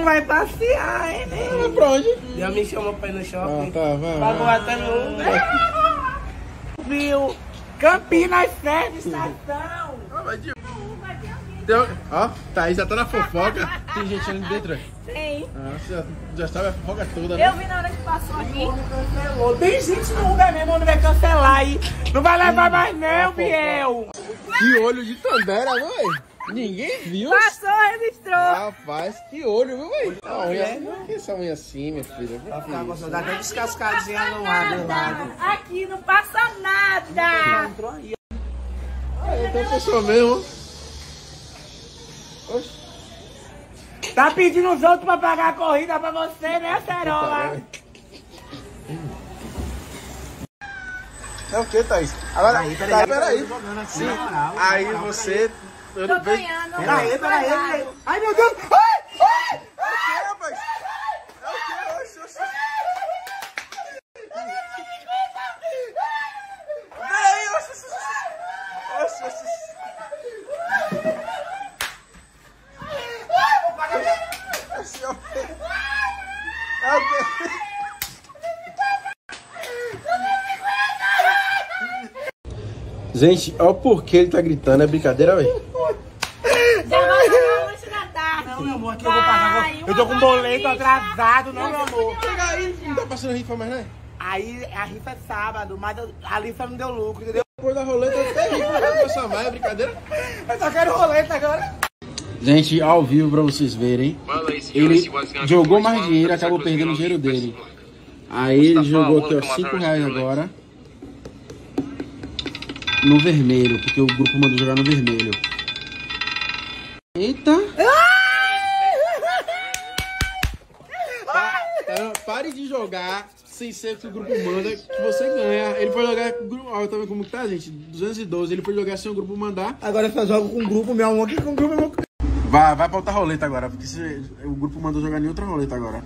não vai passear, hein, né? Pra onde? Já me chamou pra ir no shopping. Tá, vai. Pagou até no Uber. Viu? Campinas serve estação. Ó, Thaís já tá na fofoca. Tem gente ali dentro. Tem. Você já sabe a fofoca toda, né? Eu vi na hora que passou aqui. Cancelou. Tem gente no Uber mesmo, não vai cancelar aí. Não vai levar mais não, Biel. Que olho de Tandera, mãe. Ninguém viu. Passou, registrou. Rapaz, que olho, viu, mãe? A unha, que essa unha assim, minha filha? Vai ficar gostando, dá até descascadinha no lado. Aqui não passa nada. Entrou aí. Então pessoa mesmo. Oxe. Tá pedindo os outros pra pagar a corrida pra você, né, Cerola? É o que, Thaís? Agora, peraí. Sim. Aí você... Tô ganhando. Peraí. Ai, meu Deus. Ai! Rapaz? É o que? Oxe. Peraí, oxe. É o quê? Gente, olha o porquê ele tá gritando, é brincadeira, velho? Já vai pagar o lanche da tarde. Não, meu amor, aqui eu vou pagar. Eu tô com boleto atrasado, não, meu amor. Pega aí, não tá passando rifa mais, né? Aí a rifa é sábado, mas a rifa não deu lucro, entendeu? Depois da roleta, até rifa não vai passar mais, é brincadeira? Eu só quero roleta agora. Gente, ao vivo pra vocês verem, ele jogou mais dinheiro, acabou perdendo o dinheiro dele. Aí ele jogou aqui, ó, R$5 agora. No vermelho, porque o grupo mandou jogar no vermelho. Eita! Pare de jogar sem ser que o grupo manda, que você ganha. Ele foi jogar... Olha, tá vendo como que tá, gente? 212, ele foi jogar sem o grupo mandar. Agora eu só jogo com o grupo, meu amor, aqui com o grupo, meu amor. Vai pra outra roleta agora, porque o grupo mandou jogar em outra roleta agora.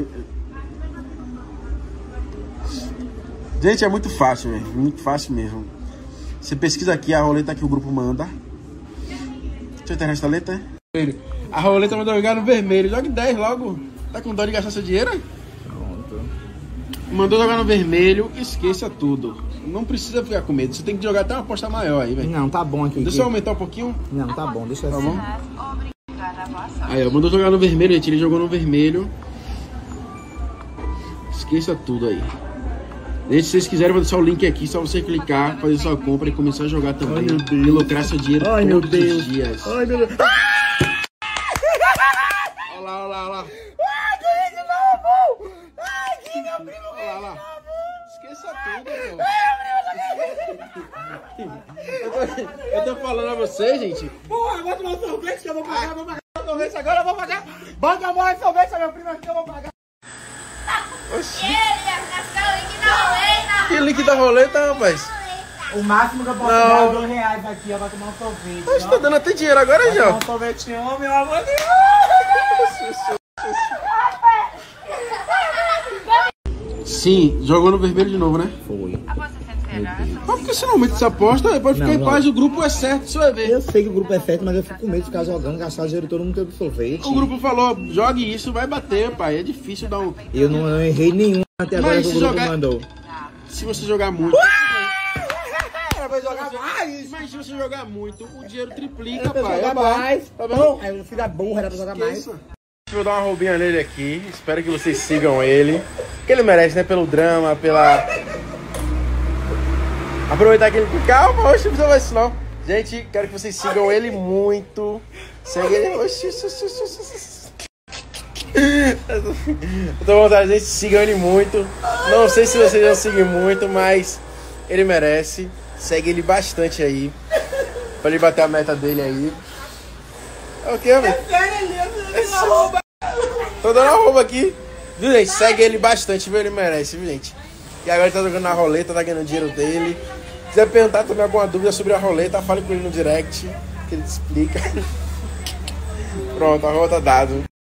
Gente, é muito fácil, velho. Muito fácil mesmo. Você pesquisa aqui a roleta que o grupo manda. Deixa eu ter essa letra. A roleta mandou jogar no vermelho. Jogue 10 logo. Tá com dó de gastar seu dinheiro? Pronto. Mandou jogar no vermelho, esqueça tudo. Não precisa ficar com medo. Você tem que jogar até uma aposta maior aí, velho. Não, tá bom aqui. Deixa eu aumentar um pouquinho. Não, tá bom, deixa assim. Tá bom? Aí, ó, mandou jogar no vermelho, gente. Ele jogou no vermelho. Esqueça tudo aí. Gente, se vocês quiserem, vou deixar o link aqui. Só você clicar, fazer sua compra e começar a jogar também. Ai, meu Deus. E lucrar seu dinheiro todos os dias. Ai, meu Deus. Olha lá. Ai, ganhei de novo. Ai, que meu primo ganhou de novo. Esqueça tudo, meu. Eu tô falando a você, gente. Porra, bota uma sorvete que eu vou pagar. Vou pagar sorvete agora, eu vou pagar. Bota a mão de sorvete, meu primo, aqui eu vou pagar. Oxi. Roleta. Que link da roleta, rapaz? O máximo que eu posso dar é R$2 aqui, ó, pra tomar um sorvete. Você tá dando até dinheiro agora, já? Um sorvetinho, meu amor. Sim, jogou no vermelho de novo, né? Foi. Mas por que você não aumenta essa aposta? Pode ficar em paz, o grupo é certo, você vai ver. Eu sei que o grupo é certo, mas eu fico com medo de ficar jogando, gastar dinheiro todo mundo tendo sorvete. O grupo falou, jogue isso, vai bater, pai. É difícil dar um... Eu não errei nenhum até agora que o grupo mandou. Se você jogar muito... Vai jogar mais! Mas se você jogar muito, o dinheiro triplica, Pra pai. jogar mais. Tá bom? Aí eu filho da burra, era pra jogar mais. Vou dar uma roubinha nele aqui. Espero que vocês sigam ele. Que ele merece, né? Pelo drama, pela... Aproveitar que ele... Calma, oxe, não precisa mais isso não. Gente, quero que vocês sigam ele muito. Segue ele... Oxi. Eu tô com vontade, gente, sigam ele muito. Não sei se vocês vão seguir muito, mas ele merece. Segue ele bastante aí. Pra ele bater a meta dele aí. É o que, velho? Tô dando arroba aqui. Viu, gente? Segue ele bastante, viu? Ele merece, viu, gente? E agora ele tá jogando na roleta, tá ganhando dinheiro dele. Se quiser perguntar também alguma dúvida sobre a roleta, fale com ele no direct, que ele te explica. Pronto, a rola tá dado.